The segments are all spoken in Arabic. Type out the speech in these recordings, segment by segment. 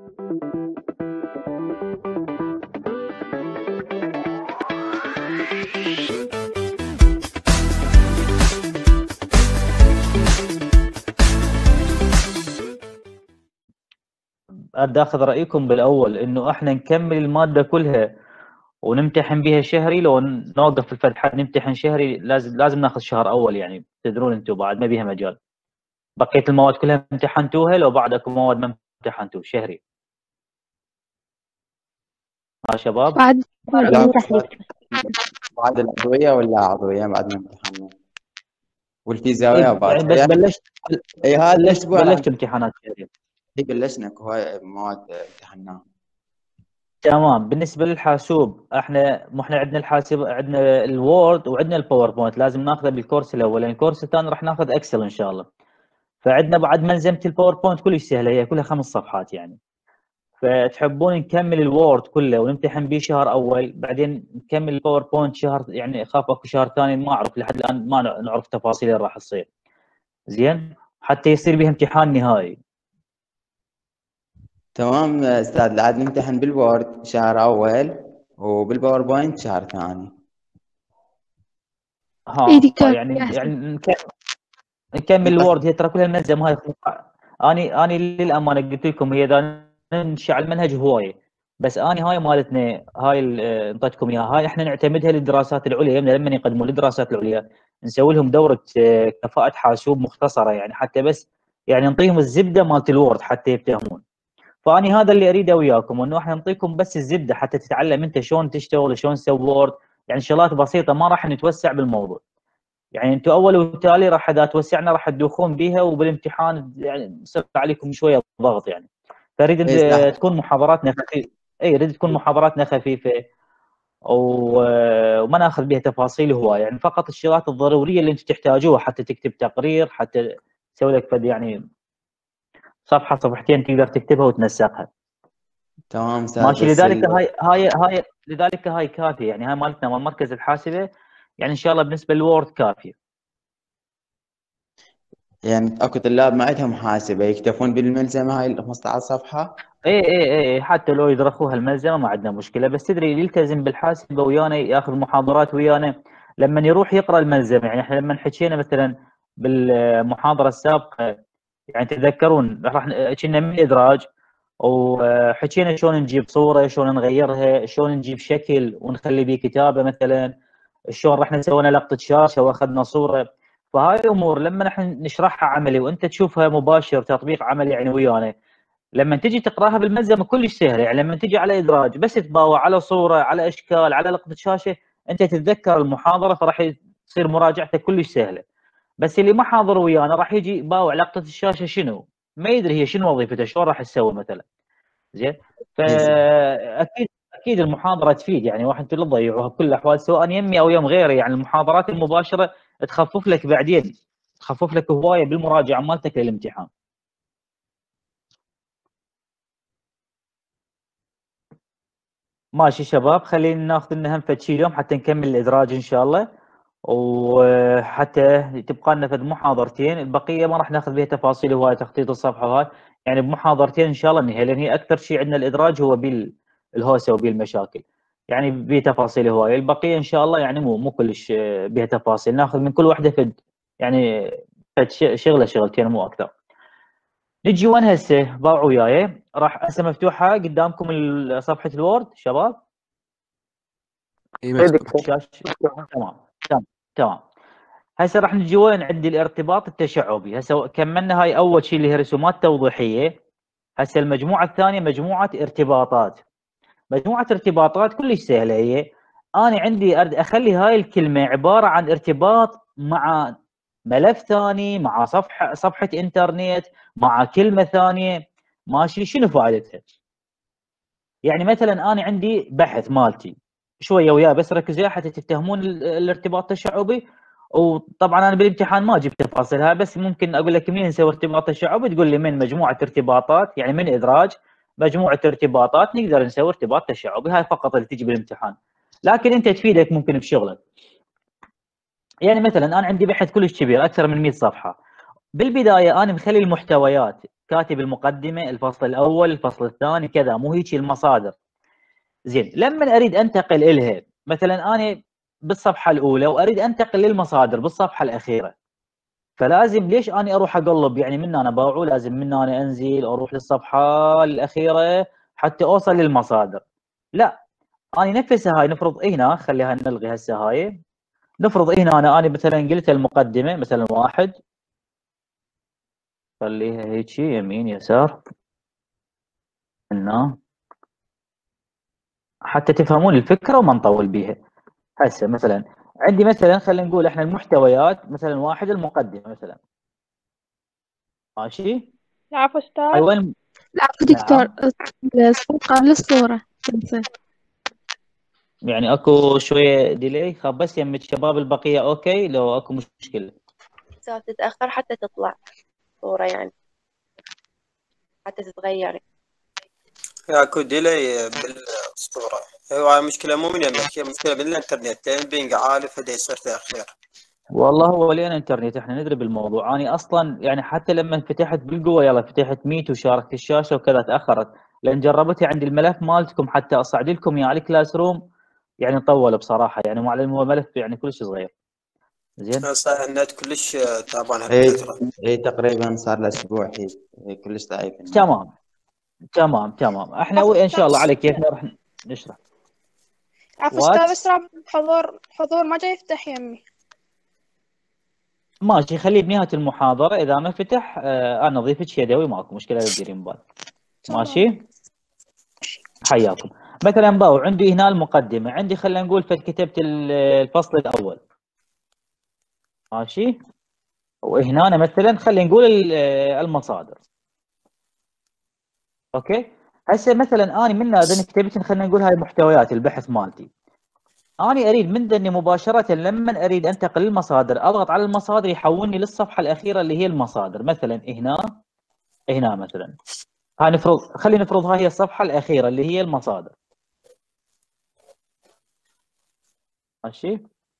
بدي اخذ رايكم بالاول انه احنا نكمل الماده كلها ونمتحن بها شهري، لو نوقف الفتحات نمتحن شهري لازم ناخذ شهر اول، يعني تدرون انتم بعد ما بيها مجال. بقيه المواد كلها امتحنتوها، لو بعد اكو مواد ما امتحنتوها شهري. ها شباب؟ بعد لا نمتحن. بعد العضوية ولا عضوية بعد ما امتحنا، والفيزيائية بعد يعني يعني. بلشت اي هذا الاسبوع بلشت امتحانات شهريه. بلشنا هواي مواد امتحناها. تمام. بالنسبه للحاسوب احنا عندنا الحاسب، عندنا الوورد وعندنا الباوربوينت، لازم ناخذه بالكورس الاول، لان الكورس الثاني راح ناخذ اكسل ان شاء الله. فعندنا بعد ملزمه الباوربوينت كلش سهله، هي كلها 5 صفحات يعني. فتحبون نكمل الوورد كله ونمتحن به شهر اول، بعدين نكمل الباوربوينت شهر، يعني اخاف اكو شهر ثاني ما اعرف لحد الان، ما نعرف تفاصيل اللي راح تصير. زين، حتى يصير بها امتحان نهائي. تمام استاذ، عاد نمتحن بالوورد شهر اول وبالباوربوينت شهر ثاني. ايدي ها كافي يعني احسن. نكمل الوورد، هي ترى كلها الملزمه هاي. اني للامانه قلت لكم، هي اذا نمشي على المنهج هوايه، بس اني هاي مالتنا، هاي انطيتكم اياها، هاي احنا نعتمدها للدراسات العليا. لما يقدموا للدراسات العليا نسوي لهم دوره كفاءه حاسوب مختصره، يعني حتى بس يعني نعطيهم الزبده مالت الوورد حتى يفتهمون. فاني هذا اللي اريده وياكم، انه احنا نعطيكم بس الزبده حتى تتعلم انت شلون تشتغل، شلون تسوي وورد، يعني شغلات بسيطه، ما راح نتوسع بالموضوع. يعني انتم اول وتالي راح اذا توسعنا راح تدوخون بيها، وبالامتحان يعني يصير عليكم شويه ضغط يعني. فاريد إيه صح. تكون محاضراتنا خفيفه. اي اريد تكون محاضراتنا خفيفه وما ناخذ بها تفاصيل هوايه، يعني فقط الشغلات الضروريه اللي انتم تحتاجوها حتى تكتب تقرير، حتى تسوي لك فد يعني صفحه صفحتين تقدر تكتبها وتنسقها. تمام استاذ ماشي. بس لذلك هاي كافيه، يعني هاي مالتنا مال مركز الحاسبه، يعني ان شاء الله بالنسبه للوورد كافيه. يعني اكو طلاب ما عندهم محاسبه يكتفون بالملزمه هاي ال 15 صفحه؟ ايه حتى لو يدرخوها الملزمه ما عندنا مشكله، بس تدري اللي يلتزم بالحاسبه ويانا ياخذ محاضرات ويانا، لما يروح يقرا الملزمه، يعني احنا لما حكينا مثلا بالمحاضره السابقه، يعني تتذكرون كنا من ادراج، وحكينا شلون نجيب صوره، شلون نغيرها، شلون نجيب شكل ونخلي به كتابه مثلا، شلون رحنا سوينا لقطه شاشه واخذنا صوره. فهاي الامور لما نحن نشرحها عملي وانت تشوفها مباشر تطبيق عملي يعني ويانا، لما تجي تقراها بالملزمه كلش سهله. يعني لما تجي على ادراج بس تباوع على صوره، على اشكال، على لقطه شاشه، انت تتذكر المحاضره، فراح تصير مراجعتك كلش سهله. بس اللي ما حاضر ويانا راح يجي يباوع لقطه الشاشه شنو، ما يدري هي شنو وظيفتها، شلون راح تسوي مثلا. زين. إيه صح. فاكيد المحاضره تفيد، يعني واحد لا تضيعوها بكل الاحوال، سواء يمي او يم غيري. يعني المحاضرات المباشره تخفف لك بعدين، تخفف لك هوايه بالمراجعه مالتك للامتحان. ماشي شباب، خلينا ناخذ لنا هم فد شي اليوم حتى نكمل الادراج ان شاء الله، وحتى تبقى لنا فد محاضرتين، البقيه ما راح ناخذ بها تفاصيل هوايه، تخطيط الصفحه وهاي، يعني بمحاضرتين ان شاء الله ننهي، لان هي اكثر شيء عندنا الادراج هو بالهوسه وبالمشاكل، يعني بها تفاصيل هوايه. البقيه ان شاء الله يعني مو كلش بها تفاصيل، ناخذ من كل واحده فد يعني فد شغله شغلتين مو اكثر. نجي وين هسه؟ باوعوا وياي، راح هسه مفتوحه قدامكم صفحه الوورد شباب. اي مفتوح. تمام تمام. هسه راح نجي وين؟ عندي الارتباط التشعبي. هسه كملنا هاي اول شيء اللي هي رسومات توضيحيه. هسه المجموعه الثانيه مجموعه ارتباطات. مجموعه ارتباطات كلش سهله هي. انا عندي اخلي هاي الكلمه عباره عن ارتباط مع ملف ثاني، مع صفحه انترنت، مع كلمه ثانيه. ماشي، شنو فائدتها؟ يعني مثلا انا عندي بحث مالتي، شويه وياه بس ركز وياه حتى تفتهمون الارتباط التشعبي. وطبعا انا بالامتحان ما اجيب تفاصيلها، بس ممكن اقول لك منين نسوي ارتباط تشعبي، تقول لي من مجموعه ارتباطات، يعني من ادراج مجموعه ارتباطات نقدر نسوي ارتباط تشعبي. هاي فقط اللي تجي بالامتحان، لكن انت تفيدك ممكن بشغلك. يعني مثلا انا عندي بحث كلش كبير اكثر من 100 صفحه، بالبدايه انا مخلي المحتويات كاتب المقدمه، الفصل الاول، الفصل الثاني، كذا، مو هيك المصادر. زين، لما اريد انتقل الها، مثلا انا بالصفحه الاولى واريد انتقل للمصادر بالصفحه الاخيره، فلازم ليش اني اروح اقلب؟ يعني من انا باوعه لازم من انا انزل اروح للصفحه الاخيره حتى اوصل للمصادر. لا، اني نفسها هاي نفرض هنا، خليها نلغي هسه هاي، نفرض هنا انا مثلا قلت المقدمه مثلا واحد، خليها هيك يمين يسار هنا حتى تفهمون الفكره وما نطول بيها. هسه مثلا عندي مثلا خلينا نقول احنا المحتويات مثلا واحد المقدمه مثلا، ماشي؟ العفو هاي أستاذ. وين؟ العفو دكتور، نعم، الصوت قبل الصورة تنسى. يعني اكو شويه ديلي، خاب بس يم الشباب البقيه اوكي لو اكو مشكله. تتأخر حتى تطلع صورة يعني، حتى تتغير. اكو ديلي بالصورة. هو مشكلة مو من يمك، هي مشكلة بالانترنت، بينق عالي فدا يصير تأخير. والله هو لين انترنت احنا ندري بالموضوع. انا اصلا يعني حتى لما فتحت بالقوه يلا فتحت ميت وشاركت الشاشه وكذا تاخرت، لان جربتها عند الملف مالتكم حتى اصعد لكم اياه على الكلاس روم، يعني طول بصراحه، يعني مع الملف يعني كلش صغير. زين، صحيح النت كلش تعبان اي هالفترة. اي تقريبا صار له اسبوع هي كلش ضعيف النت. تمام تمام تمام، احنا عفوا ان شاء الله أستاذ. على كيفنا راح نشرح. عفوا وات أستاذ، بس رابط حضور ما جاي يفتح يمي. ماشي، خليه بنهايه المحاضره اذا ما فتح انا اضيفك يدوي ماكو مشكله، لا تديرين بال. ماشي، حياكم. مثلا باو عندي هنا المقدمه، عندي خلينا نقول فكتبت الفصل الاول، ماشي، وهنا أنا مثلا خلينا نقول المصادر. اوكي، هسه مثلا انا من اذا كتبت خلينا نقول هاي محتويات البحث مالتي، انا اريد من ذني مباشره لما اريد انتقل للمصادر اضغط على المصادر يحولني للصفحه الاخيره اللي هي المصادر. مثلا هنا مثلا هاي نفرض، خلينا نفرض هاي هي الصفحه الاخيره اللي هي المصادر، ماشي.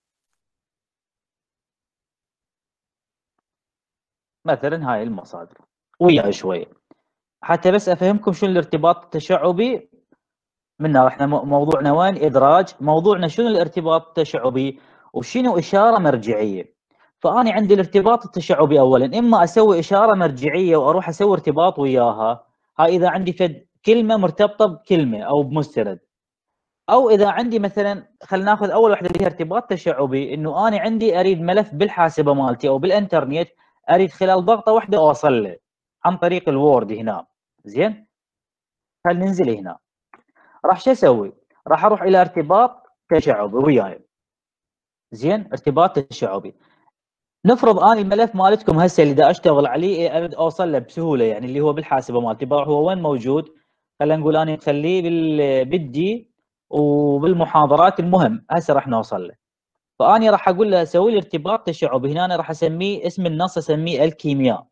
مثلا هاي المصادر وياها شويه حتى بس افهمكم شنو الارتباط التشعبي منها. احنا موضوعنا وين؟ ادراج. موضوعنا شنو الارتباط التشعبي وشنو اشاره مرجعيه. فانا عندي الارتباط التشعبي اولا، اما اسوي اشاره مرجعيه واروح اسوي ارتباط وياها، هاي اذا عندي فد كلمه مرتبطه بكلمه او بمستند، او اذا عندي مثلا خلينا ناخذ اول وحده اللي هي ارتباط تشعبي، انه انا عندي اريد ملف بالحاسبه مالتي او بالانترنت، اريد خلال ضغطه واحده اوصل له عن طريق الوورد هنا. زين، خلينا ننزل هنا، راح شو اسوي؟ راح اروح الى ارتباط تشعبي وياي. زين، ارتباط تشعبي، نفرض اني الملف مالتكم هسه اللي دا اشتغل عليه اريد اوصل له بسهوله، يعني اللي هو بالحاسبه مالتي، بروح هو وين موجود؟ خلينا نقول انا مخليه بالدي وبالمحاضرات، المهم هسه راح نوصل له. فاني راح اقول له اسوي لي ارتباط تشعبي، هنا أنا راح اسميه اسم النص اسميه الكيمياء،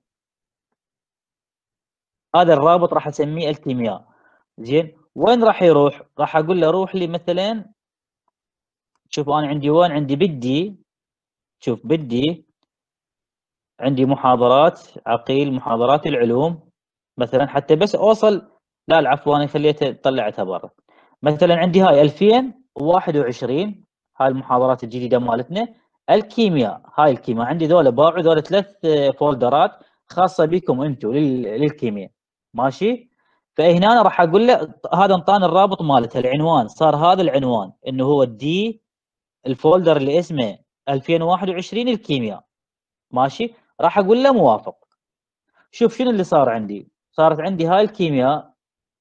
هذا الرابط راح اسميه الكيمياء. زين، وين راح يروح؟ راح اقول له روح لي مثلا، شوف انا عندي وين، عندي بدي، شوف بدي عندي محاضرات عقيل، محاضرات العلوم مثلا، حتى بس اوصل، لا العفو انا خليتها طلعتها برا. مثلا عندي هاي 2021 هاي المحاضرات الجديده مالتنا، الكيمياء، هاي الكيمياء عندي ذولا باعوا ذولا 3 فولدرات خاصه بكم انتم للكيمياء، ماشي. فهنا أنا راح اقول له هذا انطاني الرابط مالتها، العنوان صار هذا العنوان انه هو الدي، الفولدر اللي اسمه 2021 الكيمياء، ماشي. راح اقول له موافق. شوف شنو اللي صار عندي، صارت عندي هاي الكيمياء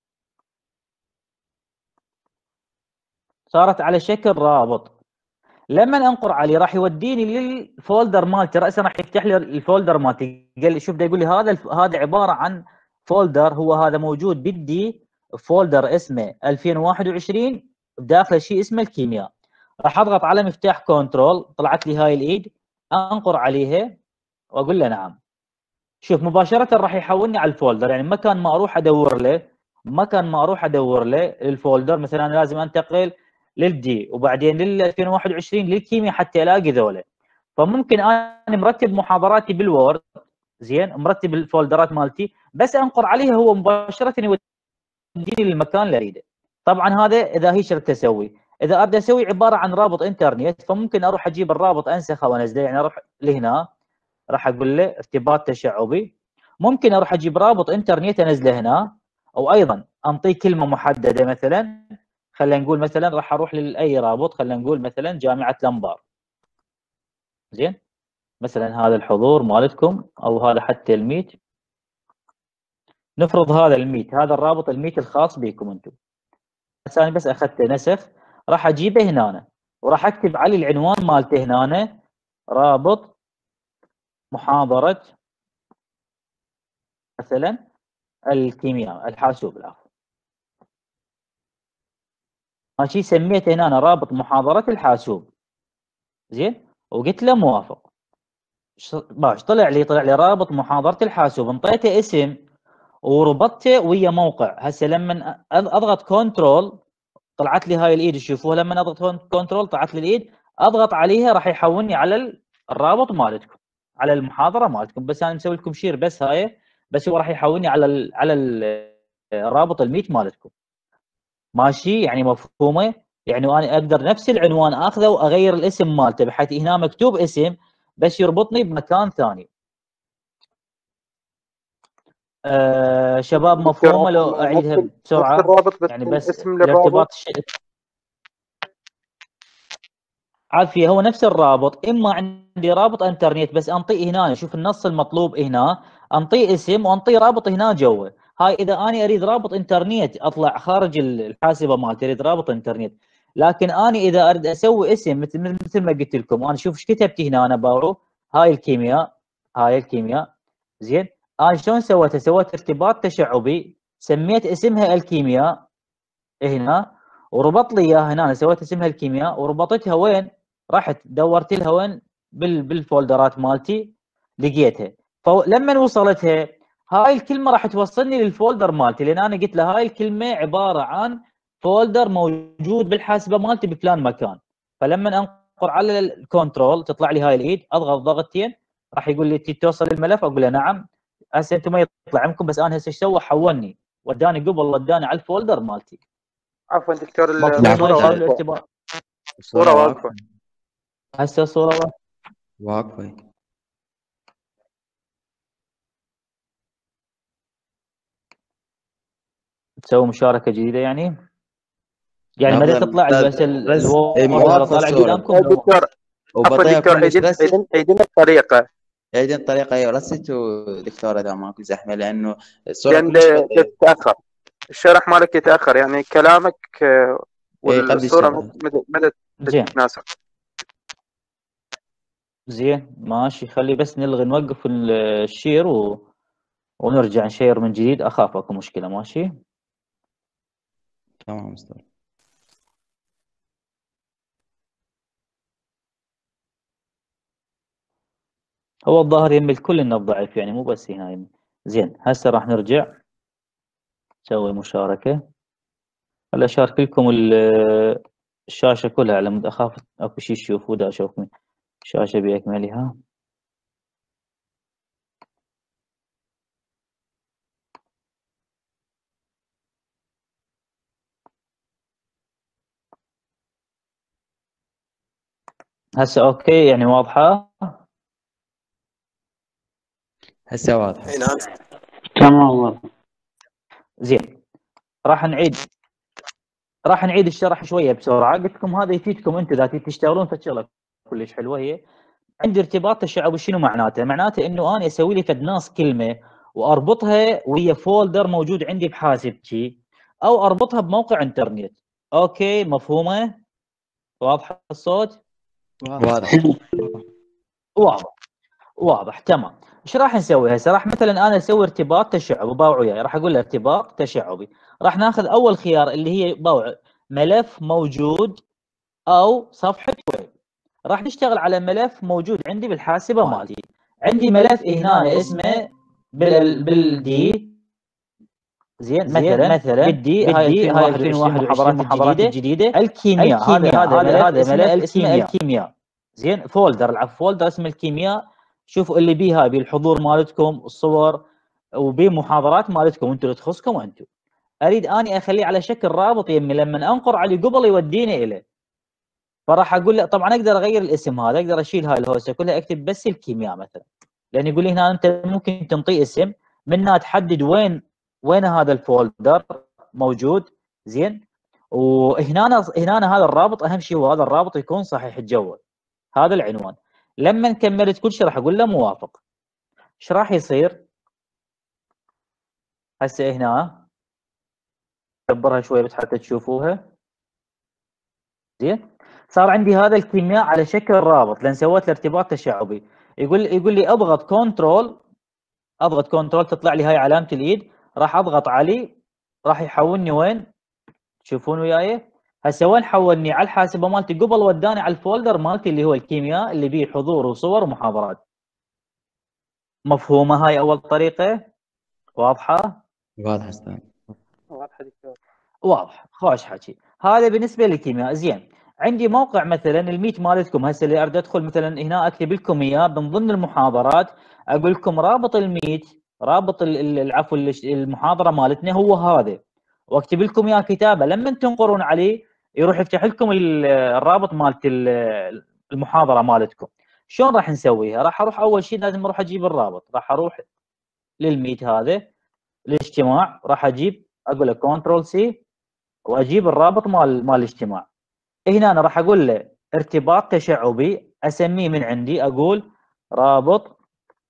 صارت على شكل رابط، لما انقر عليه راح يوديني للفولدر مالتي، راسا راح يفتح لي الفولدر مالتي، قال لي شوف دا يقول لي هذا عباره عن فولدر، هو هذا موجود بدي فولدر اسمه 2021 بداخله شيء اسمه الكيمياء. راح اضغط على مفتاح كنترول، طلعت لي هاي الايد، انقر عليها واقول له نعم. شوف مباشره راح يحولني على الفولدر، يعني مكان ما اروح ادور له الفولدر، مثلا انا لازم انتقل للدي وبعدين لل 2021 للكيمياء حتى الاقي ذولا. فممكن انا مرتب محاضراتي بالوورد، زين، مرتب الفولدرات مالتي، بس انقر عليها هو مباشره يوديني للمكان اللي اريده. طبعا هذا اذا هي شرط اسوي. اذا ابدا اسوي عباره عن رابط انترنت، فممكن اروح اجيب الرابط انسخه وانزله، يعني اروح لهنا راح اقول له ارتباط تشعبي. ممكن اروح اجيب رابط انترنت انزله هنا، او ايضا انطيه كلمه محدده، مثلا خلينا نقول مثلا راح اروح لاي رابط، خلينا نقول مثلا جامعه الانبار. زين، مثلا هذا الحضور مالتكم، او هذا حتى الميت، نفرض هذا الميت، هذا الرابط الميت الخاص بكم انتم. بس انا بس اخذته نسخ، راح اجيبه هنا وراح اكتب عليه العنوان مالته هنا، رابط محاضره مثلا الكيمياء الحاسوب، العفو. ماشي، سميته هنا أنا رابط محاضرة الحاسوب. زين، وقلت له موافق. باش طلع لي رابط محاضرة الحاسوب، انطيته اسم وربطته ويا موقع. هسه لما اضغط كنترول طلعت لي هاي الايد، تشوفوها لما اضغط كنترول طلعت لي الايد، اضغط عليها راح يحولني على الرابط مالتكم، على المحاضرة مالتكم. بس انا مسوي لكم شير بس هاي، بس هو راح يحولني على الرابط الميت مالتكم. ماشي، يعني مفهومه؟ يعني انا اقدر نفس العنوان اخذه واغير الاسم مالته، بحيث هنا مكتوب اسم بس يربطني بمكان ثاني. شباب مفهومه؟ لو اعيدها بسرعه نفس الرابط بس يعني، بس اسم الارتباط للرابط. عافيه، هو نفس الرابط. اما عندي رابط انترنت بس انطيه هنا، شوف النص المطلوب هنا، انطيه اسم وانطيه رابط هنا جوا. هاي اذا انا اريد رابط انترنت اطلع خارج الحاسبه مالتي، اريد رابط انترنت. لكن انا اذا اريد اسوي اسم مثل ما قلت لكم، انا شوف ايش كتبت هنا، انا باعوا هاي الكيمياء، هاي الكيمياء. زين، انا شلون سويتها؟ سويت ارتباط تشعبي، سميت اسمها الكيمياء هنا، وربط لي اياها هنا. انا سويت اسمها الكيمياء وربطتها وين؟ رحت دورت لها وين؟ بالفولدرات مالتي، لقيتها. فلما وصلتها هاي الكلمه راح توصلني للفولدر مالتي، لان انا قلت له هاي الكلمه عباره عن فولدر موجود بالحاسبه مالتي بفلان مكان. فلما انقر على الكنترول تطلع لي هاي الايد، اضغط ضغطتين راح يقول لي توصل الملف، اقول له نعم. هسه انتم ما يطلع عندكم، بس انا هسه ايش سوى؟ حولني، وداني قبل وداني على الفولدر مالتي. عفوا دكتور، الصورة واقفة. الصورة واقفة. هسه الصورة واقفة. تسوي مشاركة جديدة يعني ما تطلع بس الوصف طالع قدامكم. دكتور عفوا دكتور، عيدنا الطريقة. عيدنا الطريقة. ايوه رستوا دكتور اذا ماكو زحمة، لانه الصورة تتأخر، الشرح مالك يتأخر، يعني كلامك والصورة مدى تتناسب. زين ماشي، خلي بس نوقف الشير ونرجع نشير من جديد. اخاف اكو مشكلة. ماشي تمام استاذ. هو الظاهر يم الكل انه ضعيف، يعني مو بس هنا. زين، هسه راح نرجع نسوي مشاركة. هلا اشارك لكم الشاشة كلها، على مود اخاف اكو شيء تشوفوه. دا اشوف من الشاشة باكملها. هسه اوكي، يعني واضحة؟ هسه واضحة. نعم تمام. زين، راح نعيد الشرح شويه بسرعه. قلت لكم هذا يفيدكم انتم اذا تشتغلون فشغله كلش حلوه. هي عندي ارتباط تشعبي. شنو معناته؟ معناته انه انا اسوي لي فد نص كلمه واربطها ويا فولدر موجود عندي بحاسبتي، او اربطها بموقع انترنت. اوكي، مفهومه؟ واضح الصوت؟ واضح تمام. ايش راح نسوي هسه؟ راح مثلا انا اسوي ارتباط تشعبي، باوع وياي، راح اقول له ارتباط تشعبي. راح ناخذ اول خيار اللي هي باوع ملف موجود او صفحه ويب. راح نشتغل على ملف موجود عندي بالحاسبه مالتي. عندي ملف هنا اسمه بالدي. زين، مثلا بدي هاي 2021 محاضرات الجديده الكيمياء. هذا ملف اسمه الكيمياء. زين، فولدر، العفو، فولدر اسمه الكيمياء. شوفوا اللي بيه هاي بالحضور مالتكم، الصور وبمحاضرات مالتكم انتم اللي تخصكم انتم. اريد اني اخليه على شكل رابط يمي لما انقر عليه قبل يوديني اليه. فراح اقول له طبعا اقدر اغير الاسم هذا، اقدر اشيل هاي الهوسه كلها اكتب بس الكيمياء مثلا، لان يقول لي هنا انت ممكن تنطيه اسم منها تحدد وين هذا الفولدر موجود. زين، وهنا هذا الرابط اهم شيء هو هذا الرابط يكون صحيح الجوال، هذا العنوان. لما كملت كل شيء راح اقول له موافق. ايش راح يصير هسه هنا؟ اكبرها شويه بس حتى تشوفوها. زين، صار عندي هذا الكيمياء على شكل رابط لان سويت له ارتباط تشعبي. يقول لي اضغط كنترول تطلع لي هاي علامه الايد، راح اضغط عليه راح يحولني وين؟ تشوفون وياي هسه وين حولني؟ على الحاسبه مالتي قبل وداني على الفولدر مالتي اللي هو الكيمياء اللي بيه حضور وصور ومحاضرات. مفهومه هاي اول طريقه؟ واضحه؟ واضحه استاذ. واضحه دكتور. واضح، خوش حكي. هذا بالنسبه للكيمياء. زين، عندي موقع مثلا الميت مالتكم هسه اللي اريد ادخل مثلا هنا اكتب لكم اياه من ضمن المحاضرات، اقول لكم رابط الميت، رابط العفو المحاضره مالتنا هو هذا، واكتب لكم اياه كتابه لما تنقرون عليه يروح يفتح لكم الرابط مالت المحاضره مالتكم. شلون راح نسويها؟ راح اروح اول شيء لازم اروح اجيب الرابط، راح اروح للميت هذا الاجتماع، راح اجيب اقول له كنترول سي واجيب الرابط مال الاجتماع. هنا أنا راح اقول له ارتباط تشعبي، اسميه من عندي اقول رابط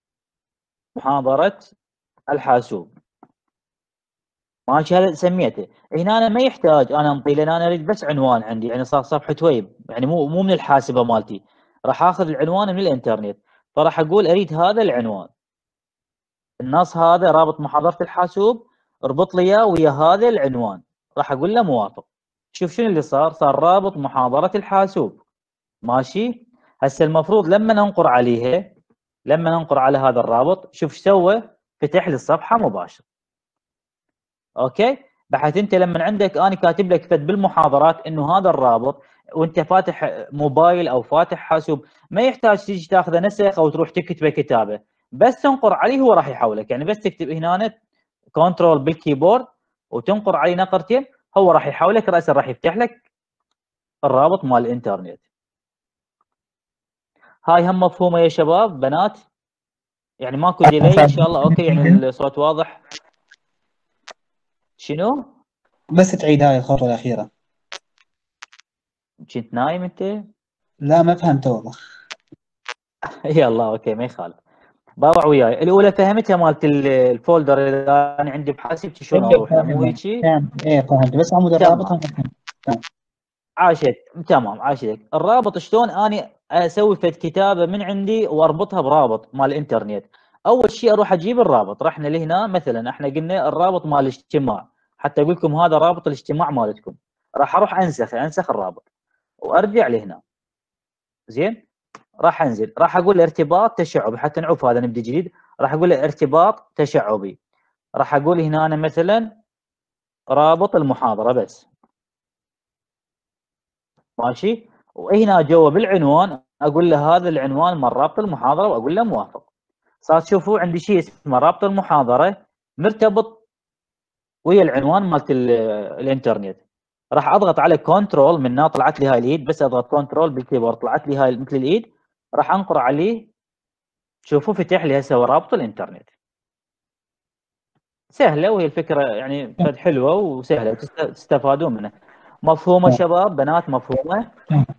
محاضره الحاسوب. ماشي، هذا سميته. هنا انا ما يحتاج انا انطي، لان انا اريد بس عنوان عندي، يعني صار صفحه ويب، يعني مو من الحاسبه مالتي، راح اخذ العنوان من الانترنت. فراح اقول اريد هذا العنوان، النص هذا رابط محاضره الحاسوب، اربط لي اياه ويا هذا العنوان. راح اقول له موافق. شوف شنو اللي صار رابط محاضره الحاسوب. ماشي، هسه المفروض لما ننقر عليها، لما ننقر على هذا الرابط، شوف ايش سوى؟ فتح لي الصفحه مباشره. اوكي، بحيث انت لما عندك انا كاتب لك فد بالمحاضرات انه هذا الرابط وانت فاتح موبايل او فاتح حاسوب، ما يحتاج تيجي تاخذه نسخ او تروح تكتبه كتابه، بس تنقر عليه هو راح يحولك. يعني بس تكتب هنا كنترول بالكيبورد وتنقر عليه نقرتين، هو راح يحولك راسا، راح يفتح لك الرابط مال الانترنت. هاي هم مفهومه يا شباب بنات؟ يعني ماكو ديلي ان شاء الله؟ اوكي، يعني الصوت واضح؟ شنو؟ بس تعيد هاي الخطوة الأخيرة. كنت نايم انت؟ لا ما فهمت والله. يلا اوكي ما يخالف، باوع وياي. الاولى فهمتها مالت الفولدر اللي انا عندي بحاسبتي شلون اروح له، مو هيجي؟ ايه فهمت، بس عمود الرابط ما فهمت. عاشت، تمام عاشتك. الرابط شلون اني اسوي فد كتابه من عندي واربطها برابط مال الانترنت؟ اول شيء اروح اجيب الرابط. رحنا لهنا مثلا احنا قلنا الرابط مال الاجتماع، حتى اقول لكم هذا رابط الاجتماع مالتكم، راح اروح انسخ الرابط وارجع لهنا. زين، راح انزل، راح اقول ارتباط تشعبي حتى نعوف هذا نبدا جديد. راح اقول ارتباط تشعبي، راح اقول هنا أنا مثلا رابط المحاضره بس. ماشي، وهنا جوا بالعنوان اقول له هذا العنوان مال رابط المحاضره واقول له موافق. صار تشوفوا عندي شيء اسمه رابط المحاضره مرتبط ويا العنوان مالت الانترنت. راح اضغط على كنترول، من هنا طلعت لي هاي الايد، بس اضغط كنترول بالكيبورد طلعت لي هاي مثل الايد، راح انقر عليه. شوفوا فتح لي هسه رابط الانترنت. سهله، وهي الفكره يعني حلوه وسهله تستفادون منها. مفهومه شباب بنات؟ مفهومه؟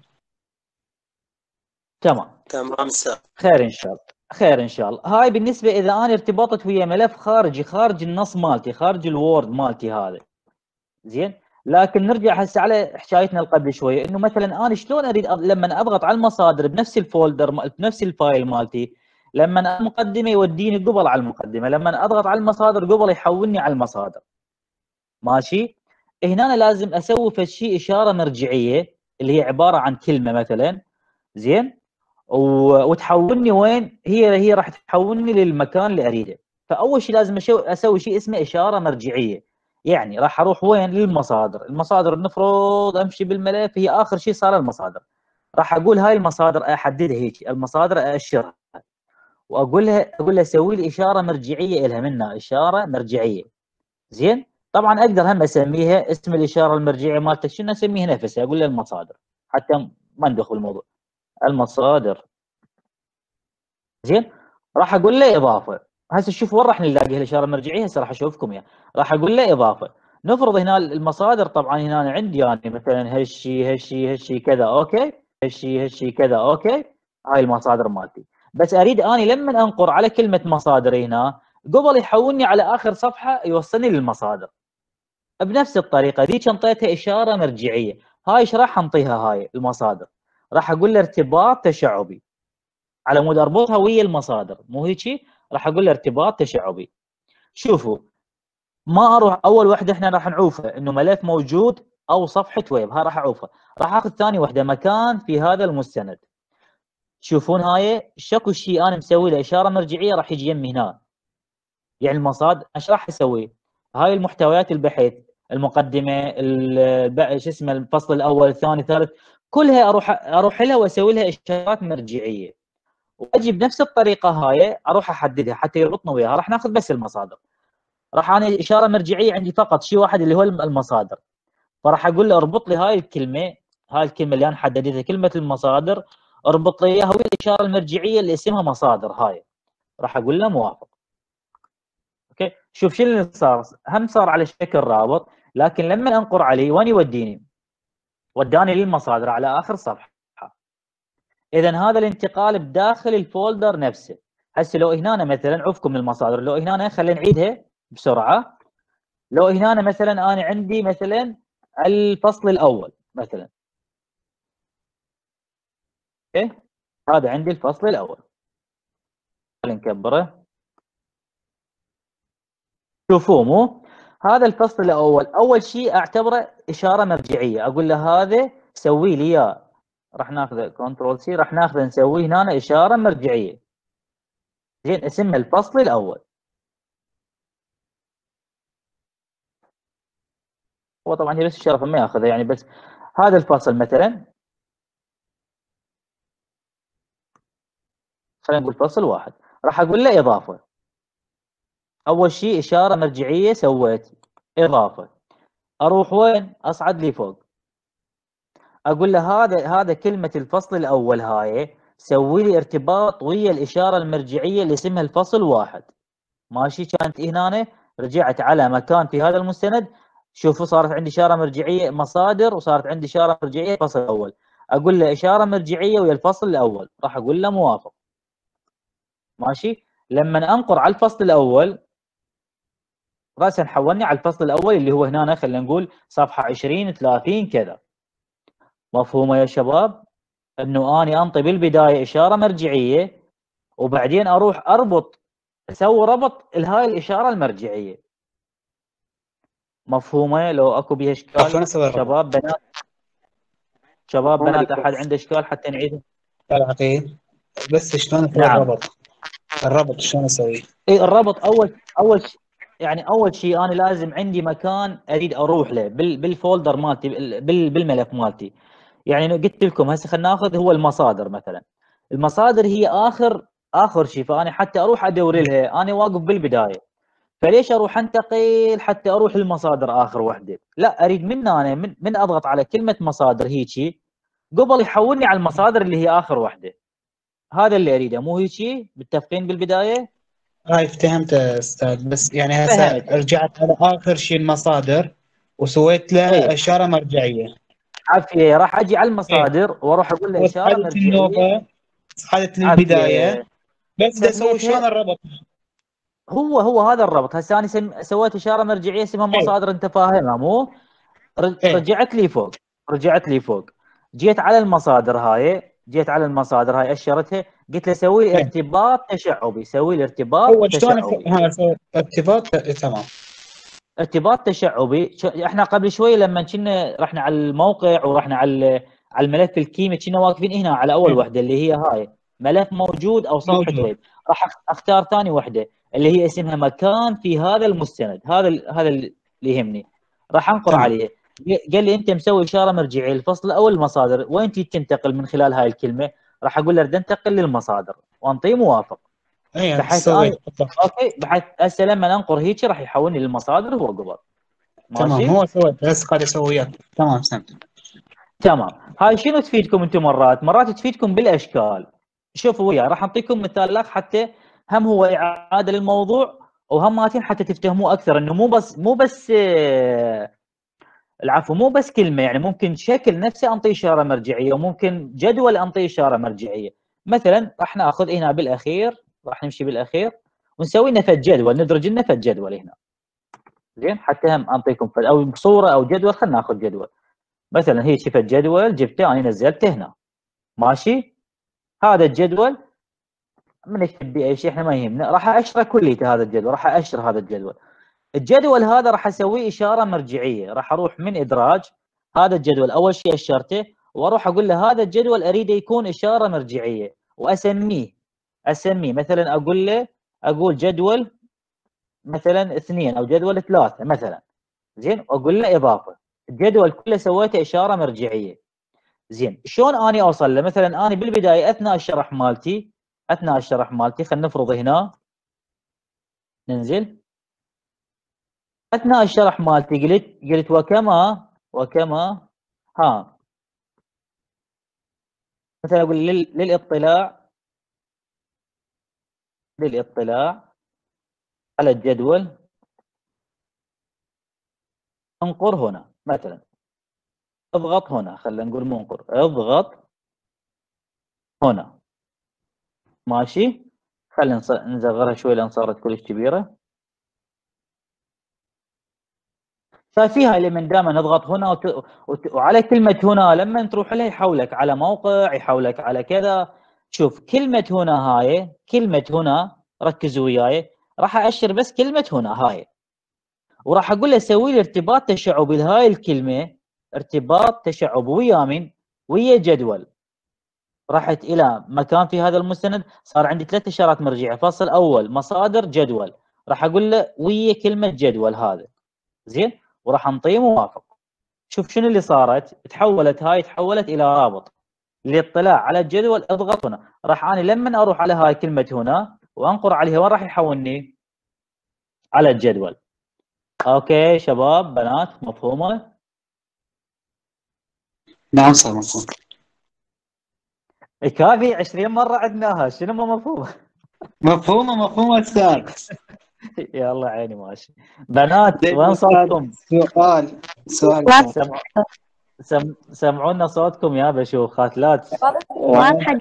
تمام سهل. خير ان شاء الله، خير ان شاء الله. هاي بالنسبه اذا انا ارتبطت ويا ملف خارجي، خارج النص مالتي، خارج الوورد مالتي هذا. زين، لكن نرجع هسه على حكايتنا قبل شويه، انه مثلا انا شلون اريد لما اضغط على المصادر بنفس الفولدر بنفس الفايل مالتي، لما المقدمه يوديني قبل على المقدمه، لما اضغط على المصادر قبل يحولني على المصادر. ماشي، هنا أنا لازم اسوي فد شيء اشاره مرجعيه اللي هي عباره عن كلمه مثلا. زين، وتحولني وين؟ هي راح تحولني للمكان اللي اريده. فاول شيء لازم اسوي شيء اسمه اشاره مرجعيه، يعني راح اروح وين؟ للمصادر. المصادر نفرض امشي بالملف، هي اخر شيء صار المصادر. راح اقول هاي المصادر احددها هيك، المصادر ااشرها، واقول له سوي لي اشاره مرجعيه لها، منها اشاره مرجعيه. زين، طبعا اقدر هم اسميها اسم الاشاره المرجعيه مالتك شنو، اسميها نفسها، اقول له المصادر حتى ما ندخل الموضوع. المصادر. زين، راح اقول له اضافه. هسه شوف وين راح نلاقي الاشاره المرجعيه، هسه راح اشوفكم اياها. راح اقول له اضافه. نفرض هنا المصادر طبعا هنا عندي يعني مثلا هالشي كذا اوكي، هالشي كذا اوكي، هاي المصادر مالتي. بس اريد اني لما انقر على كلمه مصادر هنا قبل يحولني على اخر صفحه يوصلني للمصادر. بنفس الطريقه ذيك انطيتها اشاره مرجعيه، هاي ايش راح انطيها هاي المصادر؟ راح اقول له ارتباط تشعبي، على مود اربطها ويا المصادر، مو هيك؟ راح اقول له ارتباط تشعبي. شوفوا، ما اروح اول وحده احنا راح نعوفها انه ملف موجود او صفحه ويب، ها راح اعوفها. راح اخذ ثاني وحده مكان في هذا المستند. تشوفون هاي شكو شيء انا مسوي له اشاره مرجعيه راح يجي يمي هنا. يعني المصادر ايش راح اسوي؟ هاي المحتويات البحث، المقدمه، شو اسمه، الفصل الاول الثاني الثالث، كلها اروح لها واسوي لها اشارات مرجعيه. واجي بنفس الطريقه هاي اروح احددها حتى يربطنا وياها. راح ناخذ بس المصادر. راح انا اشاره مرجعيه عندي فقط شيء واحد اللي هو المصادر. فراح اقول له اربط لي هاي الكلمه اللي انا حددتها، كلمه المصادر، اربط لي اياها والاشاره المرجعيه اللي اسمها مصادر هاي. راح اقول له موافق. اوكي، شوف شو اللي صار، هم صار على شكل رابط، لكن لما انقر عليه وين يوديني؟ وداني للمصادر على اخر صفحه. اذا هذا الانتقال بداخل الفولدر نفسه. هسه لو هنا مثلا عفكم المصادر، لو هنا خلينا نعيدها بسرعه. لو هنا مثلا انا عندي مثلا الفصل الاول مثلا، اوكي، هذا عندي الفصل الاول. خلينا نكبره. شوفوا، مو هذا الفصل الاول اول شيء اعتبره اشاره مرجعيه، اقول له هذا سوي لي اياه. راح ناخذ كنترول سي، راح ناخذ نسويه هنا اشاره مرجعيه. زين، اسمها الفصل الاول. هو طبعا هي بس الشرف ما ياخذها يعني، بس هذا الفصل مثلا خلينا نقول فصل واحد. راح اقول له اضافه. اول شيء اشاره مرجعيه سويت اضافه. اروح وين؟ اصعد لي فوق. اقول له هذا كلمه الفصل الاول هاي سوي لي ارتباط ويا الاشاره المرجعيه اللي اسمها الفصل واحد. ماشي، كانت هنا رجعت على مكان في هذا المستند. شوفوا صارت عندي اشاره مرجعيه مصادر، وصارت عندي اشاره مرجعيه الفصل الاول. اقول له اشاره مرجعيه ويا الفصل الاول، راح اقول له موافق. ماشي، لما انقر على الفصل الاول راسا حولني على الفصل الاول اللي هو هنا خلينا نقول صفحه 20 30 كذا. مفهومه يا شباب؟ انه اني انطي بالبدايه اشاره مرجعيه وبعدين اروح اربط، اسوي ربط لهاي الاشاره المرجعيه. مفهومه؟ لو اكو بها اشكال شباب بنات، شباب بنات احد عنده اشكال حتى نعيد؟ العقيد بس شلون اسوي نعم. الربط شلون اسويه؟ اي الربط اول شيء انا لازم عندي مكان اريد اروح له بالفولدر مالتي، بالملف مالتي. يعني قلت لكم هسه خلينا ناخذ هو المصادر مثلا. المصادر هي اخر شيء، فانا حتى اروح ادور لها انا واقف بالبدايه. فليش اروح انتقل حتى اروح المصادر اخر وحده؟ لا، اريد انا من اضغط على كلمه مصادر هيجي قبل يحولني على المصادر اللي هي اخر وحده. هذا اللي اريده، مو هيجي؟ متفقين بالبدايه؟ هاي فهمت استاذ، بس يعني هسه رجعت على اخر شيء المصادر وسويت له اشاره مرجعيه. عافيه، راح اجي على المصادر واروح اقول له اشاره مرجعيه النوبه صعدت للبدايه، بس بدي اسوي شلون الربط؟ هو هذا الربط. هسه انا سويت اشاره مرجعيه اسمها مصادر، انت فاهمها مو؟ رجعت لي فوق، جيت على المصادر هاي اشرتها، قلت له سوي لي ارتباط تشعبي، سوي لي ارتباط تشعبي. ارتباط تمام، ارتباط تشعبي. احنا قبل شوي لما كنا رحنا على الموقع ورحنا على الملف الكيمي كنا واقفين هنا على اول وحده اللي هي هاي ملف موجود او صفحه ويب. راح اختار ثاني وحده اللي هي اسمها مكان في هذا المستند. هذا اللي يهمني. راح انقر عليه. قال لي انت مسوي اشاره مرجعيه الفصل الاول المصادر، وين تنتقل من خلال هاي الكلمه؟ راح اقول له اريد انتقل للمصادر وانطيه موافق. اي بحيث سويت اوكي، بحيث هسه لما انقر هيك راح يحولني للمصادر هو قبل. تمام، ماشي هو سويت بس قاعد اسوي وياك. تمام سمت. تمام. هاي شنو تفيدكم انتم؟ مرات تفيدكم بالاشكال. شوفوا وياي راح اعطيكم مثال لك حتى هم هو اعاده للموضوع وهماتين حتى تفتهموه اكثر، انه مو بس العفو، مو بس كلمه، يعني ممكن شكل نفسه انطي اشاره مرجعيه، وممكن جدول انطي اشاره مرجعيه. مثلا راح ناخذ هنا بالاخير، راح نمشي بالاخير ونسوي لنا فد جدول، ندرج لنا فد جدول هنا. زين، حتى هم انطيكم فد او صوره او جدول. خلينا ناخذ جدول مثلا، هي شفت جدول جبته انا نزلته هنا. ماشي، هذا الجدول من نكتب بيه اي شيء احنا ما يهمنا، راح اشره كليته هذا الجدول، راح اشر هذا الجدول. الجدول هذا راح اسويه اشاره مرجعيه، راح اروح من ادراج هذا الجدول اول شيء اشرته، واروح اقول له هذا الجدول اريده يكون اشاره مرجعيه، واسميه مثلا اقول جدول مثلا 2 او جدول 3 مثلا. زين، واقول له اضافه. الجدول كله سويته اشاره مرجعيه. زين، شلون اني اوصل له؟ مثلا انا بالبدايه اثناء الشرح مالتي خلينا نفرض هنا، ننزل اثناء الشرح مالتي قلت وكما ها، مثلا اقول للاطلاع على الجدول انقر هنا مثلا، اضغط هنا، خلينا نقول مو انقر، اضغط هنا. ماشي، خلينا نصغرها شوي لان صارت كلش كبيره. ففيها اللي من دائما نضغط هنا وعلى كلمه هنا لما تروح لها يحولك على موقع، يحولك على كذا. شوف كلمه هنا ركزوا وياي، راح اشر بس كلمه هنا هاي، وراح اقول له سوي لي ارتباط تشعبي لهاي الكلمه، ارتباط تشعبي ويا من؟ ويا جدول. رحت الى مكان في هذا المستند، صار عندي 3 اشارات مرجعيه. فصل اول مصادر جدول، راح اقول له ويا كلمه جدول هذا. زين، وراح انطيه موافق. شوف شنو اللي صارت، تحولت الى رابط للاطلاع على الجدول. اضغط هنا، راح انا لما اروح على هاي كلمه هنا وانقر عليها، وين راح يحولني؟ على الجدول. اوكي شباب بنات، مفهومه؟ نعم صار مفهوم. كافي 20 مره عدناها، شنو ما مفهومه؟ مفهومه استاذ. يلا عيني ماشي. بنات وين صوتكم؟ سؤال سمعونا صوتكم يا بشوف خاتلات. واضحة.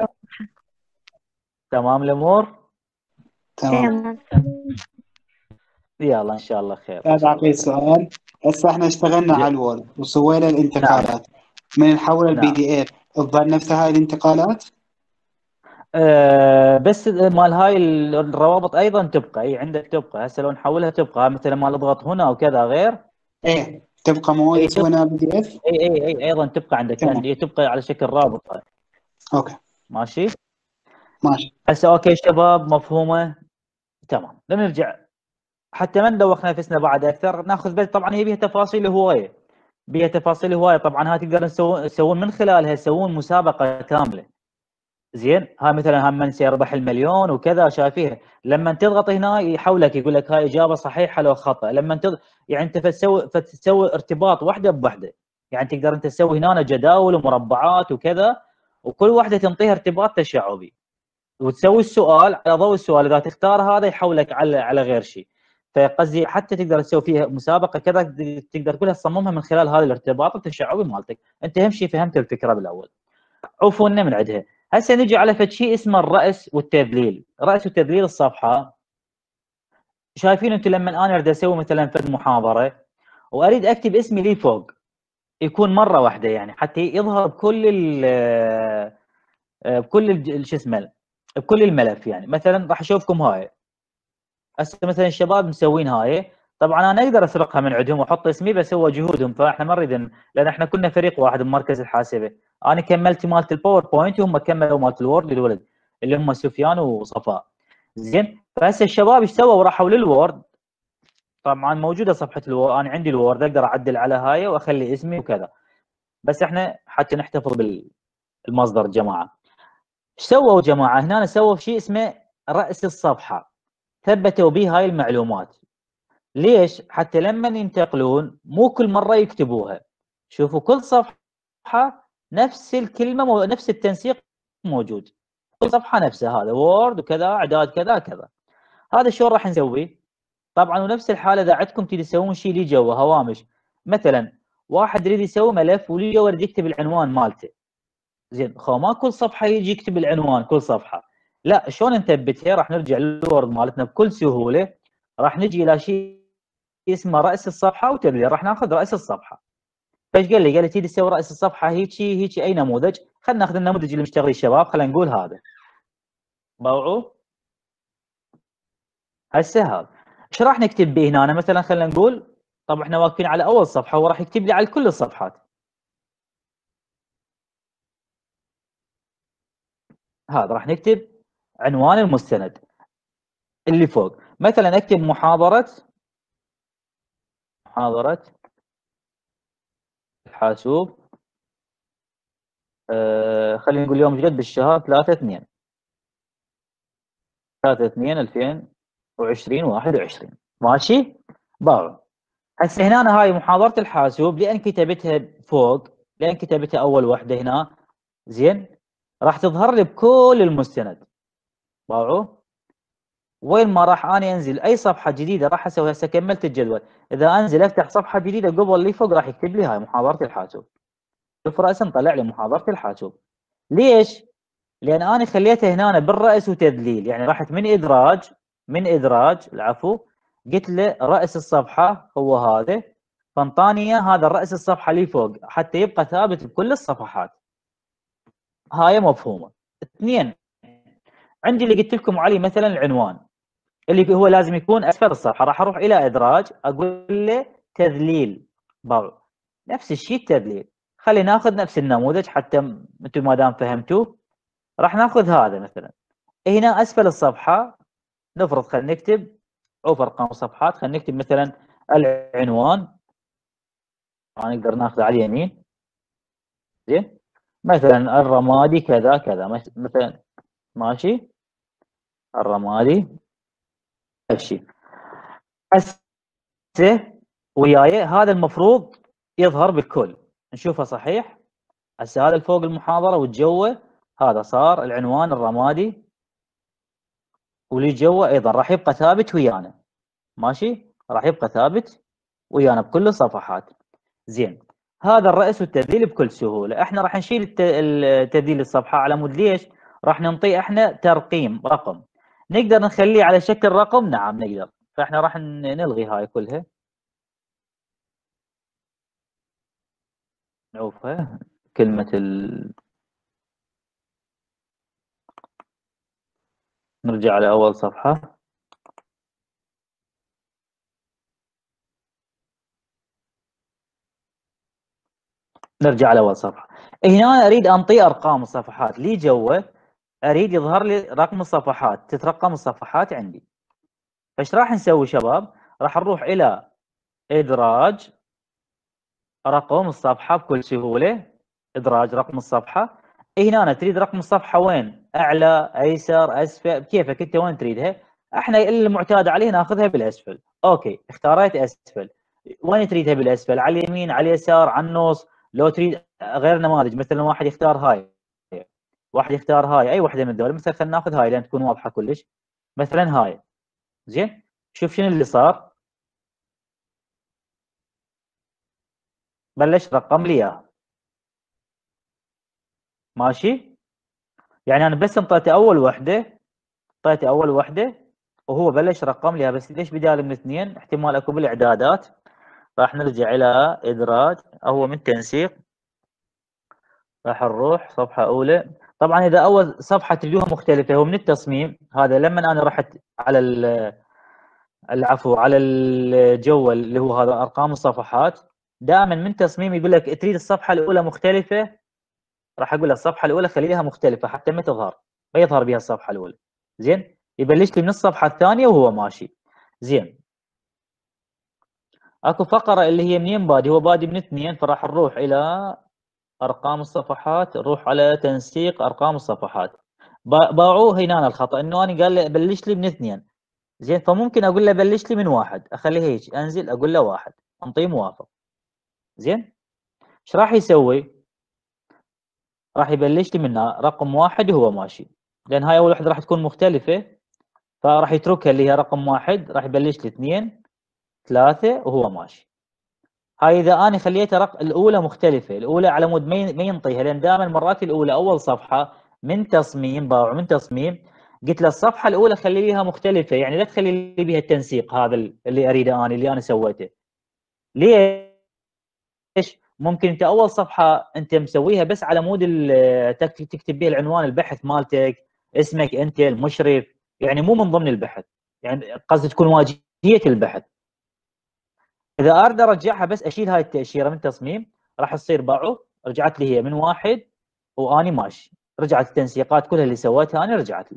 تمام الامور؟ تمام. يلا ان شاء الله خير. هذا أعطيه سؤال. هسه احنا اشتغلنا على الوورد وسوينا الانتقالات. من نحول البي دي اف تظل نفسها هاي الانتقالات؟ بس مال هاي الروابط ايضا تبقى، اي عندك تبقى. هسه لو نحولها تبقى مثلا مال اضغط هنا او كذا غير. ايه تبقى مو سوينا بي دي اف؟ اي ايضا تبقى عندك، يعني تبقى على شكل رابط هاي. اوكي ماشي ماشي. هسه اوكي شباب مفهومه؟ تمام. نرجع حتى ما ندوخ نفسنا بعد اكثر، ناخذ بس طبعا هي بيها تفاصيل هوايه، طبعا هاي تقدر تسوون من خلالها تسوون مسابقه كامله. زين، هاي مثلا هم من سيربح المليون وكذا شايفيها. لما تضغط هنا يحولك يقول لك هاي اجابه صحيحه لو خطا. لما يعني انت فتسوي ارتباط واحده بوحده، يعني تقدر انت تسوي هنا جداول ومربعات وكذا، وكل واحده تنطيها ارتباط تشعبي، وتسوي السؤال على ضوء السؤال. اذا تختار هذا يحولك على غير شيء. فقصدي حتى تقدر تسوي فيها مسابقه كذا، تقدر كلها تصممها من خلال هذا الارتباط التشعبي مالتك. انت اهم شيء فهمت الفكره بالاول، عفونا من عندها. هسه نجي على فد شيء اسمه الراس والتذليل. راس وتذليل الصفحه. شايفين انتم لما انا اريد اسوي مثلا فد محاضره واريد اكتب اسمي لي فوق، يكون مره واحده، يعني حتى يظهر بكل شو اسمه، بكل الملف. يعني مثلا راح اشوفكم هاي هسه مثلا الشباب مسوين هاي، طبعا انا اقدر اسرقها من عندهم واحط اسمي، بس هو جهودهم، فاحنا ما نريد، لان احنا كنا فريق واحد بمركز الحاسبه. انا كملت مالت الباوربوينت وهم كملوا مالت الوورد للولد اللي هم سفيان وصفاء. زين، فهسه الشباب ايش سووا؟ راحوا للوورد، طبعا موجوده صفحه الوورد، انا عندي الوورد اقدر اعدل على هاي واخلي اسمي وكذا، بس احنا حتى نحتفظ بالمصدر. جماعه ايش سووا جماعه؟ هنا سووا شيء اسمه رأس الصفحة ثبتوا به هاي المعلومات. ليش؟ حتى لما ينتقلون مو كل مرة يكتبوها. شوفوا كل صفحة نفس الكلمة نفس التنسيق موجود، كل صفحة نفسها، هذا وورد وكذا اعداد كذا كذا. هذا شلون راح نسوي؟ طبعا ونفس الحالة اذا عندكم تريد تسوون شيء لي جوا هوامش، مثلا واحد يريد يسوي ملف ولي جوا يريد يكتب العنوان مالته. زين خو ما كل صفحة يجي يكتب العنوان كل صفحة، لا شلون نثبتها؟ راح نرجع للوورد مالتنا بكل سهولة، راح نجي الى شيء اسمه رأس الصفحة وتدليل، راح ناخذ رأس الصفحة. فايش قال لي؟ قال لي تريد تسوي رأس الصفحة هيجي اي نموذج؟ خلينا ناخذ النموذج اللي مشتغل الشباب، خلينا نقول هذا. باوعوا؟ هسه هذا ايش راح نكتب به هنا؟ مثلا خلينا نقول طب احنا واقفين على اول صفحة، هو راح يكتب لي على كل الصفحات. هذا راح نكتب عنوان المستند اللي فوق، مثلا اكتب محاضرة الحاسوب، خلينا نقول يوم جد بالشهر 3/2/2021. ماشي؟ باو. هسه هنا هاي محاضرة الحاسوب لأن كتبتها فوق، لأن كتبتها أول وحدة هنا، زين؟ راح تظهر لي بكل المستند. باو. وين ما راح أنا أنزل أي صفحة جديدة راح أسوي، هسه كملت الجدول، إذا أنزل أفتح صفحة جديدة قبل اللي فوق راح يكتب لي هاي محاضرة الحاسوب. شوف رأسا طلع لي محاضرة الحاسوب. ليش؟ لأن أنا خليتها هنا بالرأس وتدليل، يعني رحت من إدراج العفو، قلت له رأس الصفحة هو هذا، فانطاني هذا الرأس الصفحة اللي فوق حتى يبقى ثابت بكل الصفحات. هاي مفهومة. اثنين، عندي اللي قلت لكم عليه مثلا العنوان اللي هو لازم يكون أسفل الصفحة، راح أروح إلى إدراج أقول له تذليل، نفس الشيء التذليل. خلينا ناخذ نفس النموذج حتى انتم ما دام فهمتوه. راح ناخذ هذا مثلا هنا اسفل الصفحه، نفرض خلينا نكتب ارقام الصفحات، خلينا نكتب مثلا العنوان، نقدر ناخذه على اليمين، زين، مثلا الرمادي كذا كذا مثلا، ماشي، الرمادي هالشيء. هسه وياي هذا المفروض يظهر بالكل، نشوفه صحيح. هسه هذا فوق المحاضره والجوه هذا صار العنوان الرمادي، واللي جوا ايضا راح يبقى ثابت ويانا، ماشي، راح يبقى ثابت ويانا بكل الصفحات. زين، هذا الرأس والتذليل بكل سهوله. احنا راح نشيل تذليل الصفحه على مود ليش؟ راح ننطي احنا ترقيم رقم، نقدر نخليه على شكل رقم، نعم نقدر، فاحنا راح نلغي هاي كلها، نعوفها كلمه نرجع على اول صفحه، نرجع على اول صفحه. هنا اريد انطي ارقام الصفحات لي جوا، اريد يظهر لي رقم الصفحات، تترقم الصفحات عندي. فايش راح نسوي شباب؟ راح نروح الى ادراج رقم الصفحه بكل سهوله، ادراج رقم الصفحه. هنا تريد رقم الصفحه وين؟ اعلى، ايسر، اسفل، كيفك انت وين تريدها. احنا المعتاد عليه ناخذها بالاسفل. اوكي، اختاريت اسفل. وين تريدها بالاسفل؟ على اليمين، على اليسار، على النص؟ لو تريد غير نماذج، مثلا واحد يختار هاي، واحد يختار هاي، اي وحده من ذول، مثلا خلينا ناخذ هاي لان تكون واضحه كلش، مثلا هاي. زين، شوف شنو اللي صار، بلش رقم لي اياها، ماشي. يعني انا بس انطيته اول وحده، وهو بلش رقم لي اياها، بس ليش بدال من اثنين؟ احتمال اكو بالاعدادات. راح نرجع الى ادراج، هو من تنسيق، راح نروح صفحه اولى. طبعا اذا اول صفحه تريدوها مختلفه، هو من التصميم هذا لما انا رحت على العفو على الجوال اللي هو هذا ارقام الصفحات، دائما من تصميم يقول لك تريد الصفحه الاولى مختلفه، راح اقول له الصفحه الاولى خليها مختلفه حتى ما تظهر، ما يظهر بها الصفحه الاولى. زين، يبلش لي من الصفحه الثانيه وهو ماشي. زين، اكو فقره اللي هي منين بادي؟ هو بادي من 2، فراح نروح الى ارقام الصفحات، نروح على تنسيق ارقام الصفحات. باعوه هنا الخطا انه انا قال لي بلش لي من 2 زين، فممكن اقول له بلش لي من 1، اخليه هيك انزل اقول له 1 انطيه موافق. زين ايش راح يسوي؟ راح يبلش لي من رقم 1 وهو ماشي، لان هاي اول وحده راح تكون مختلفه، فراح يتركها اللي هي رقم 1، راح يبلش لي 2 3 وهو ماشي. هاي اذا انا خليتها الاولى مختلفه، الاولى على مود ما ينطيها، لان دائما مرات الاولى اول صفحه من تصميم باوع من تصميم، قلت له الصفحه الاولى خليها مختلفه، يعني لا تخلي لي بها التنسيق هذا اللي اريده انا اللي انا سويته. ليش؟ ممكن انت اول صفحه انت مسويها بس على مود تكتب بها العنوان البحث مالتك، اسمك انت المشرف، يعني مو من ضمن البحث، يعني قصدي تكون واجهيه البحث. اذا اريد ارجعها بس اشيل هاي التاشيره من تصميم، راح تصير باعوا رجعت لي هي من 1 واني ماشي، رجعت التنسيقات كلها اللي سويتها انا رجعت لي.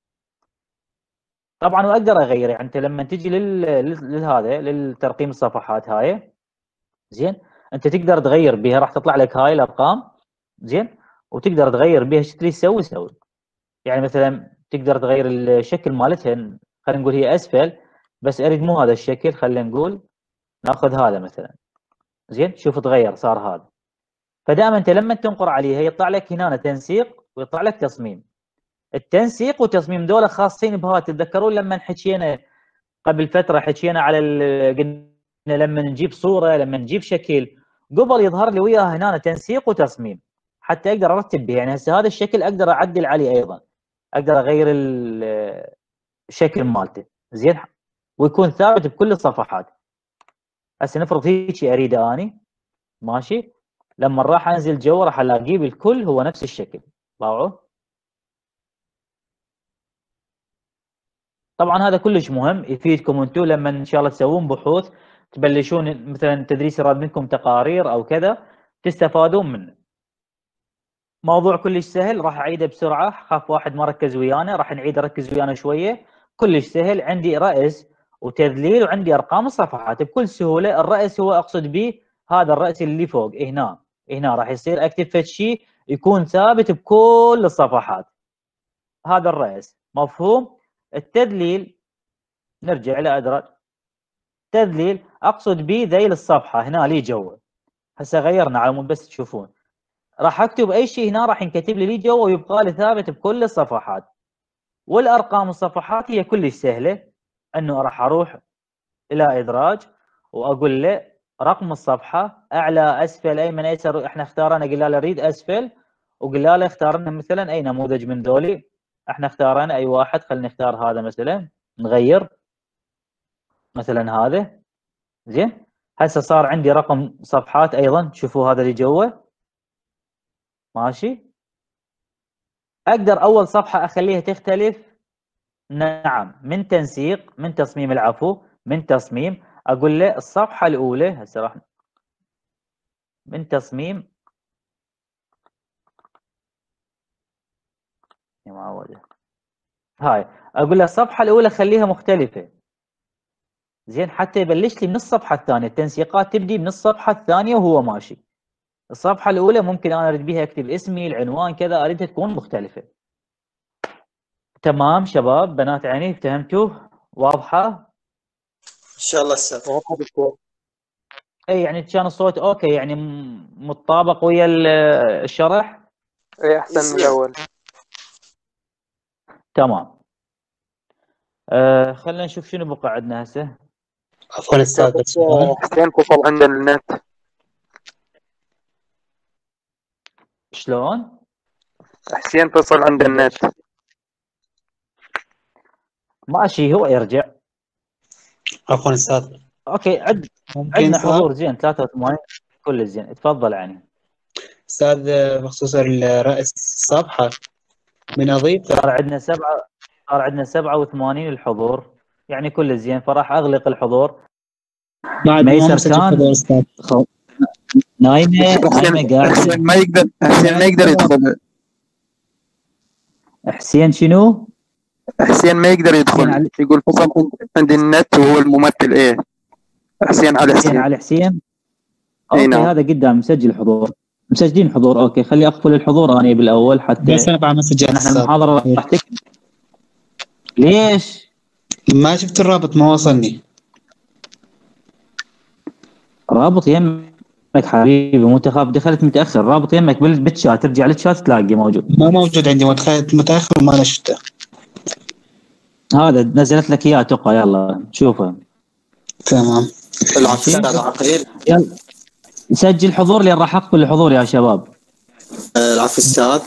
طبعا واقدر اغير، يعني انت لما تجي لهذا للترقيم الصفحات هاي، زين انت تقدر تغير بها، راح تطلع لك هاي الارقام، زين وتقدر تغير بها ايش تريد تسوي سوي. يعني مثلا تقدر تغير الشكل مالتها، خلينا نقول هي اسفل، بس اريد مو هذا الشكل، خلينا نقول ناخذ هذا مثلا، زين شوف تغير صار هذا. فدائما انت لما تنقر عليها يطلع لك هنا تنسيق ويطلع لك تصميم. التنسيق والتصميم دول خاصين بها. تتذكرون لما حكينا قبل فتره حكينا على قلنا لما نجيب صوره، لما نجيب شكل، قبل يظهر لي وياها هنا تنسيق وتصميم حتى اقدر ارتب به. يعني هسه هذا الشكل اقدر اعدل عليه ايضا، اقدر اغير الشكل مالته، زين ويكون ثابت بكل الصفحات. هسه نفرض هيك اريده اني ماشي، لما راح انزل جوا راح الاقيه بالكل هو نفس الشكل. باوعوا طبعا هذا كلش مهم، يفيدكم انتم لما ان شاء الله تسوون بحوث، تبلشون مثلا تدريس يراد منكم تقارير او كذا، تستفادون منه. موضوع كلش سهل، راح اعيده بسرعه، خاف واحد ما ركز ويانا، راح نعيد ركز ويانا شويه. كلش سهل، عندي رأس وتذليل وعندي ارقام الصفحات بكل سهوله. الرأس هو اقصد به هذا الرأس اللي فوق هنا راح يصير اكتب فد شيء يكون ثابت بكل الصفحات، هذا الرأس مفهوم. التذليل نرجع الى ادراج، تذليل اقصد به ذيل الصفحه هنا لي جوا. هسه غيرنا على مود بس تشوفون، راح اكتب اي شيء هنا راح ينكتب لي جوا ويبقى لي ثابت بكل الصفحات. والارقام الصفحات هي كلش سهله، انه راح اروح الى ادراج واقول له رقم الصفحه اعلى اسفل ايمن ايسر، احنا اختارنا قلنا له ريد اسفل، وقلنا له اختار لنا مثلا اي نموذج من ذولي، احنا اختارنا اي واحد، خلينا نختار هذا مثلا، نغير مثلا هذا، زين. هسه صار عندي رقم صفحات ايضا، شوفوا هذا اللي جوا ماشي. اقدر اول صفحه اخليها تختلف، نعم، من تنسيق، من تصميم، العفو، من تصميم، اقول له الصفحه الاولى هسه راح من تصميم يا معوده، هاي اقول له الصفحه الاولى خليها مختلفه، زين حتى يبلش لي من الصفحه الثانيه، التنسيقات تبدي من الصفحه الثانيه وهو ماشي. الصفحه الاولى ممكن انا اريد بها اكتب اسمي، العنوان، كذا، اريدها تكون مختلفه. تمام شباب بنات عيني، فهمتوا؟ واضحه ان شاء الله استاذ. اي يعني كان الصوت اوكي، يعني متطابق ويا الشرح؟ اي احسن من الاول. تمام. خلينا نشوف شنو بقى عندنا هسه. عفوا استاذ سؤال. حسين فصل عندنا النت. شلون؟ حسين فصل عند النت. ماشي هو يرجع. عفوا استاذ. اوكي عندنا حضور زين 83 كل زين، تفضل عني. استاذ بخصوص رأس الصفحة من اضيف صار عندنا 87 الحضور، يعني كل زين، فراح اغلق الحضور. ميسر كان نايمه قاعد. حسين ما يقدر يدخل. حسين شنو؟ حسين ما يقدر يدخل، يقول فصل عند النت وهو الممثل. ايه حسين على حسين. اوكي نعم. هذا قدام مسجل حضور. مسجلين حضور. اوكي خلي اقفل الحضور انا بالاول حتى بس انا بعد مسجات احنا المحاضره راح تكمل. ليش؟ ما شفت الرابط ما وصلني. رابط يمك حبيبي، مو تخاف دخلت متاخر، رابط يمك بالشات، ترجع للشات تلاقي موجود. ما موجود عندي، دخلت متاخر وما أنا شفته. هذا نزلت لك اياه تقى، يلا شوفه. تمام. العفو استاذ عقيل. يلا سجل حضور لين راح اقفل الحضور يا شباب. العفو استاذ.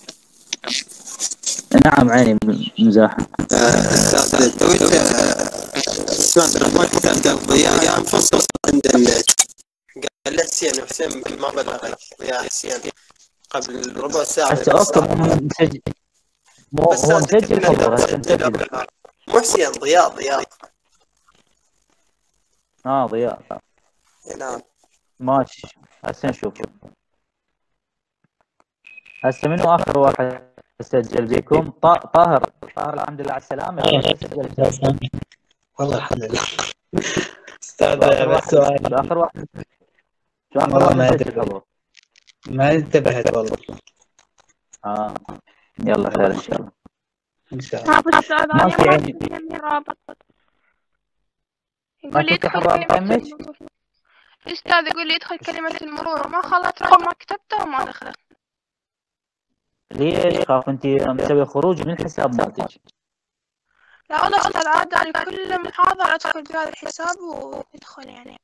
نعم عيني مزاح. استاذ تويت اسمع عبد الرحمن كان ضياء مفصل عند النت، قال له حسين ما بلغك يا حسين قبل ربع ساعه. هسه اوكي مسجل، هو مسجل حضور هسه مسجل. مو حسين، ضياء. ضياء. نعم ماشي هسه نشوف. هسه منو اخر واحد سجل بيكم؟ طاهر الحمد لله على السلامه. والله الحمد لله. استاذ بس سؤال. اخر واحد والله ما ادري، ما انتبهت والله. يلا خير ان شاء الله. ان شاء الله. أبو السعود ما في أنا يعني ما في رابط. ما يقول لي تفتح ادخل الرابط كلمة يمك؟ المرور. الأستاذ يقول لي ادخل كلمة المرور، ما خلت رقم ما كتبته وما دخلت. ليش خاف انت مسوي خروج من الحساب مالتك؟ لا والله أستاذ عادة أنا كل محاضرة أدخل بهذا الحساب ويدخل يعني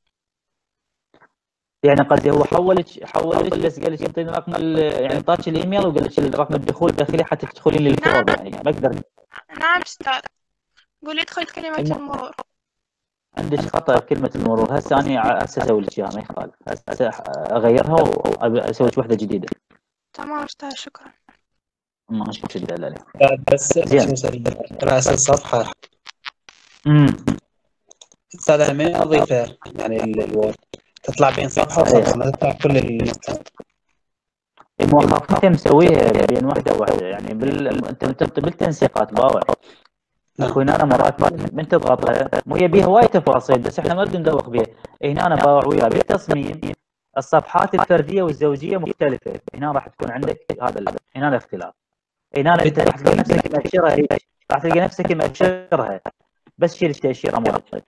قصدي هو حولك بس قال لك اعطيني رقم يعني اعطاك الايميل وقال لك رقم الدخول الداخلي حتى تدخلين للفورم يعني ما اقدر. نعم أستاذ، يقول لي ادخل كلمة المرور. عندك خطأ بكلمة المرور. هسه انا اسوي لك اياها ما يخالف، هسه اغيرها واسوي لك وحدة جديدة. تمام أستاذ شكرا. ما شفت الدلالة. بس رأس الصفحة استاذ من اضيفه يعني الوورد تطلع بين صفحة وصفحة، ما تطلع كل النقطة. المواقف انت مسويها بين واحدة يعني انت بالتنسيقات باوع. اخوي انا مرات من تضغطها مو بيها وايد تفاصيل بس احنا ما بدنا ندوخ بيها. هنا انا باوع وياه بالتصميم الصفحات الفردية والزوجية مختلفة. هنا راح تكون عندك هنا الاختلاف. هنا انت راح تلقى نفسك مأشرها هيك، راح تلقى نفسك مأشرها بس شيل التأشيرة مالتك.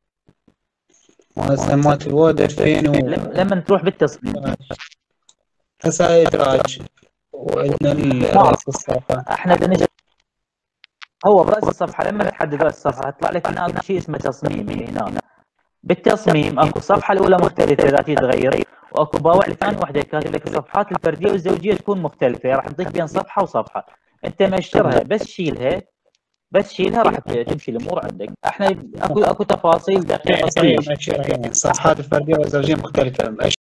وسموات الوورد 2000 لما تروح بالتصميم هسه ادراج وعندنا راس الصفحة. احنا بنجي هو براس الصفحة لما تحدد راس الصفحة يطلع لك هنا اكو شيء اسمه تصميم. هنا بالتصميم اكو الصفحة الاولى مختلفة اذا تتغير، واكو باوع ثاني وحده كاتب لك الصفحات الفردية والزوجية تكون مختلفة، راح تضيف بين صفحة وصفحة. انت مأشرها بس شيلها راح تمشي الامور عندك. احنا اكو تفاصيل دقيقة. الصفحات الفردية والزوجية مختلفة.